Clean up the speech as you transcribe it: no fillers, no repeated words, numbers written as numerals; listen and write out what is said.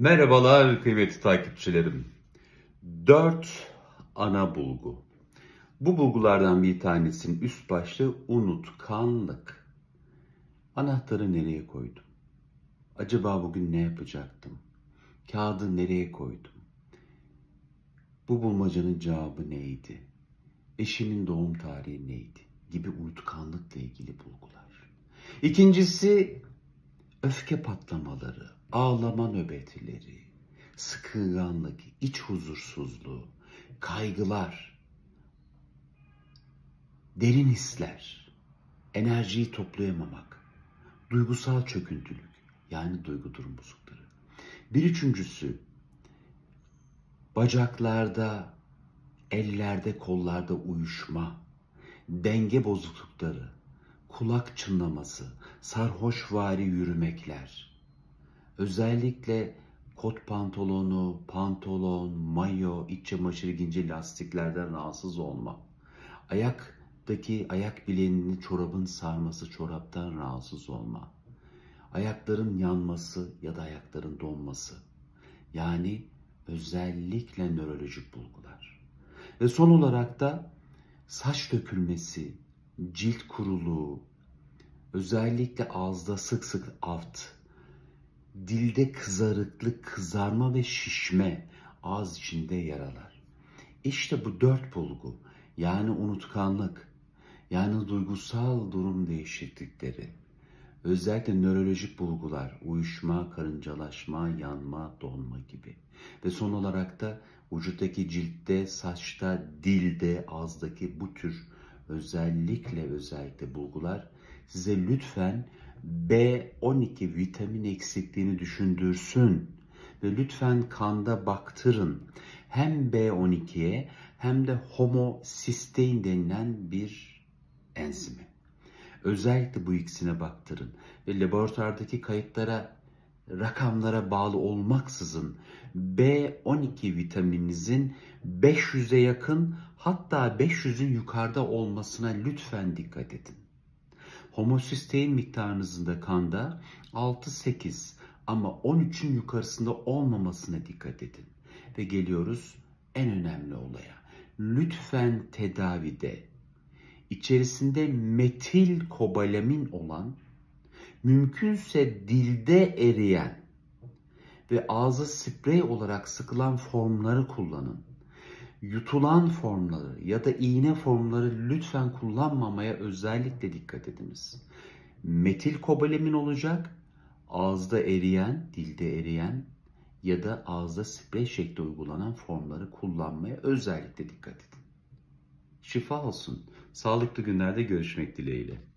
Merhabalar kıymetli takipçilerim. 4 ana bulgu. Bu bulgulardan bir tanesinin üst başlığı unutkanlık. Anahtarı nereye koydum? Acaba bugün ne yapacaktım? Kağıdı nereye koydum? Bu bulmacanın cevabı neydi? Eşimin doğum tarihi neydi? Gibi unutkanlıkla ilgili bulgular. İkincisi öfke patlamaları, ağlama nöbetleri, sıkılganlık, iç huzursuzluğu, kaygılar, derin hisler, enerjiyi toplayamamak, duygusal çöküntülük, yani duygu durum bozukları. Bir üçüncüsü, bacaklarda, ellerde, kollarda uyuşma, denge bozuklukları, kulak çınlaması, sarhoşvari yürümekler, özellikle kot pantolonu, pantolon, mayo, iç çamaşırı gince lastiklerden rahatsız olma, ayak bileğini çorabın sarması, çoraptan rahatsız olma, ayakların yanması ya da ayakların donması, yani özellikle nörolojik bulgular. Ve son olarak da saç dökülmesi, cilt kuruluğu, özellikle ağızda sık sık aft, dilde kızarıklık, kızarma ve şişme, ağız içinde yaralar. İşte bu 4 bulgu, yani unutkanlık, yani duygusal durum değişiklikleri, özellikle nörolojik bulgular, uyuşma, karıncalaşma, yanma, donma gibi. Ve son olarak da vücuttaki ciltte, saçta, dilde, ağızdaki bu tür özellikle bulgular size lütfen B12 vitamin eksikliğini düşündürsün. Ve lütfen kanda baktırın. Hem B12'ye hem de homosistein denilen bir enzimi. Özellikle bu ikisine baktırın. Ve laboratuvardaki kayıtlara, rakamlara bağlı olmaksızın B12 vitamininizin 500'e yakın, hatta 500'ün yukarıda olmasına lütfen dikkat edin. Homosistein miktarınızın da kanda 6-8 ama 13'ün yukarısında olmamasına dikkat edin. Ve geliyoruz en önemli olaya. Lütfen tedavide içerisinde metil kobalamin olan, mümkünse dilde eriyen ve ağza sprey olarak sıkılan formları kullanın. Yutulan formları ya da iğne formları lütfen kullanmamaya özellikle dikkat ediniz. Metil kobalamin olacak, ağızda eriyen, dilde eriyen ya da ağızda sprey şekli uygulanan formları kullanmaya özellikle dikkat edin. Şifa olsun. Sağlıklı günlerde görüşmek dileğiyle.